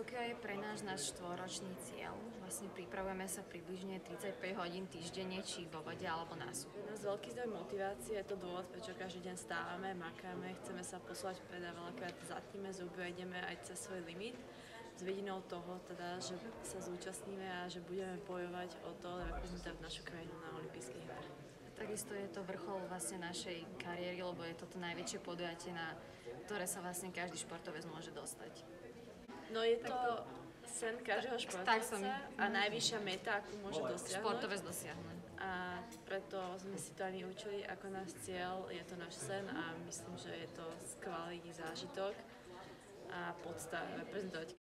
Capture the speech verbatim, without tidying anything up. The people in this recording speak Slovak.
Tokio je pre nás náš štvoročný cieľ. Vlastne pripravujeme sa približne tridsaťpäť hodín týždenne, či vo vode alebo na súde. Je nás veľký zdroj motivácie, je to dôvod, prečo každý deň stávame, makáme, chceme sa posúvať vpred a veľakrát zatíme, zuby ideme aj cez svoj limit. S vidinou toho, teda, že sa zúčastníme a že budeme bojovať o to reprezentovať našu krajinu na olympijských hrách. Takisto je to vrchol vlastne našej kariéry, lebo je to to najväčšie podujatie, na ktoré sa vlastne každý športovec môže dostať. No je to sen každého športovca som... a najvyššia meta, akú môže dosiahnuť. Športovec dosiahnuť. A preto sme si to ani učili ako náš cieľ, je to náš sen a myslím, že je to skvelý zážitok a podsta reprezentovať